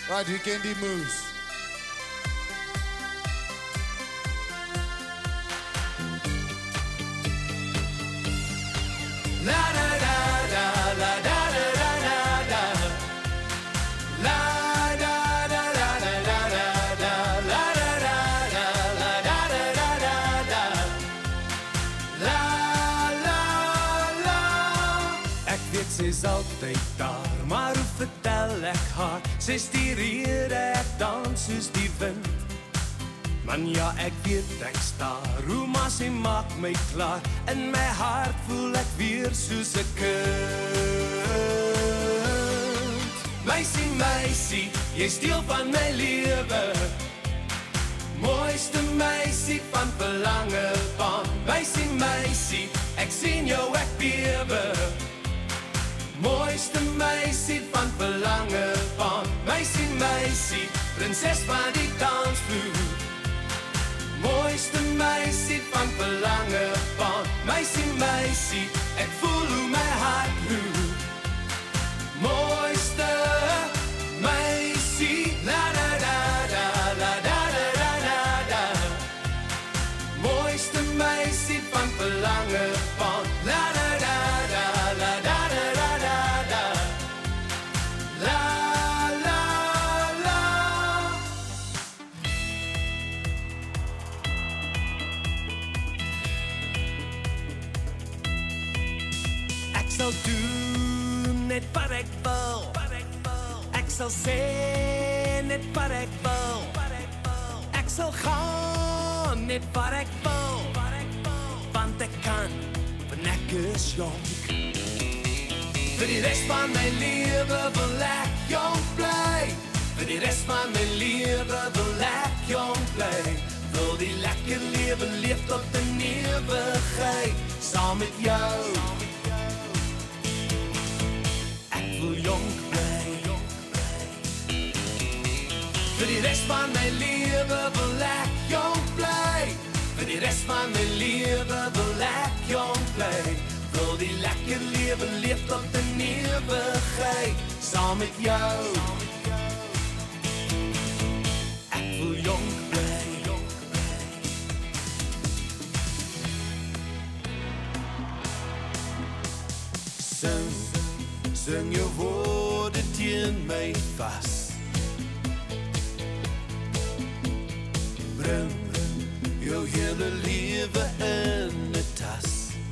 Right, Weekendy Moves. La da da da la da da da da da. La da da da da da da. La da da da la da da da da da. La la la. Ek weet sy is altyd daar, maar hoe vertel ek haar? Sy is die rede ek dans soos die wind. Man ja, ek weet ek staar, hoe maar sy maak my klaar. In my hart voel ek weer soos 'n kind. Meisie, meisie, jy steel van my lewe. Mooiste meisie van Verlangebaan. Meisie, meisie, ek sien jou ek bewe. Mooiste meisie van Verlangebaan. Meisie, meisie, prinses van die dansvloer. Mooiste meisie van Verlangebaan. Meisie, meisie, ek voel hoe my hart roer. Mooiste meisie, la da da da, la da da da da da. Mooiste meisie van Verlangebaan. La da da da, la da da da da da. La la la. Ek sal doen net wat ek wil. Ek sal sê net wat ek wil. Ek sal gaan net wat ek wil. Want ek kan, want ek is jonk. Vir die rest van my lewe wil ek jonk bly. Vir die rest van my lewe wil ek jonk bly. Wil die lekker lewe leef tot in ewigheid. Saam met jou. Ek wil jonk bly. Vir die rest van my lewe wil ek jonk bly. Vir die rest van my lewe wil ek jonk bly. Wil die lekker lewe leef tot in ewigheid. Saam met jou. Ek wil jonk bly. Sing, sing jou woorde teen my vas. Bring jou hele lewe in 'n tas.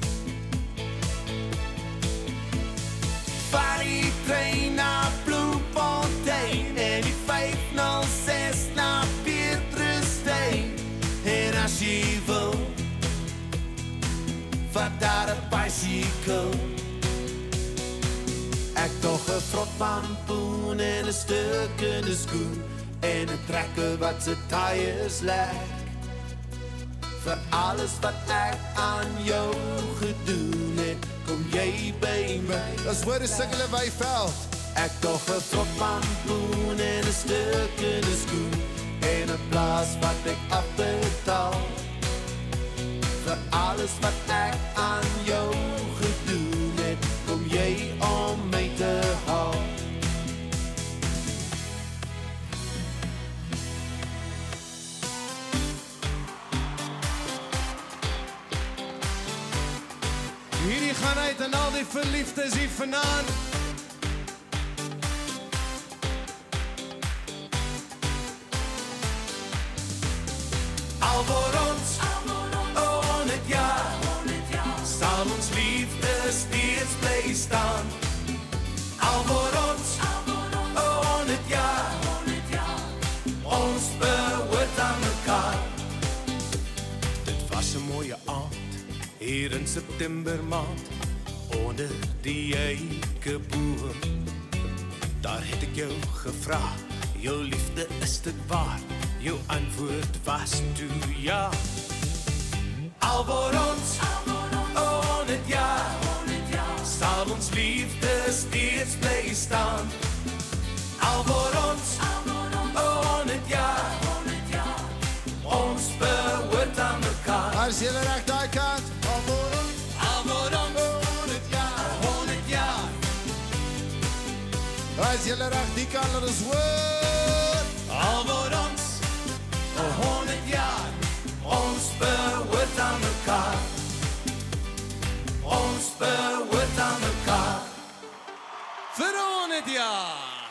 Vaar die trein na Bloemfontein en die 506 na Pietersstein. En as jy wil, vat daar 'n bicycle. Ek toch 'n vrot pampoen en 'n stuk in 'n skoen en 'n trekker wat se tyres lek. Vir alles wat ek aan jou gedoen het, kom jy by my. Dis word 'n single Weyveld. Ek toch 'n vrot pampoen en 'n stuk in 'n skoen en 'n plaas wat ek afbetaal. Vir alles wat ek aan jou gedoen het, kom jy om my te haal. Hierdie gaan uit aan al die verliefdes hier vanaand. Al voor ons, 100 jaar, sal ons liefde steeds bly staan. Al voor ons, 100 jaar, ons behoort aan mekaar. Dit was 'n mooie aand, hier in September maand, onder die eikeboom. Daar het ek jou gevra, jou liefde is dit waar? Jou antwoord was toe ja. Al voor ons, 100 jaar, sal ons liefde steeds bly staan. Al voor ons, 100 jaar, ons behoort aan mekaar. As jy reg daai kant, Al voor ons, 100 jaar, 100 jaar. as jy reg die kant, laat ons hoor. Al voor ons 100 jaar, ons behoort aan elkaar. Ons behoort aan elkaar. Voor 100 jaar.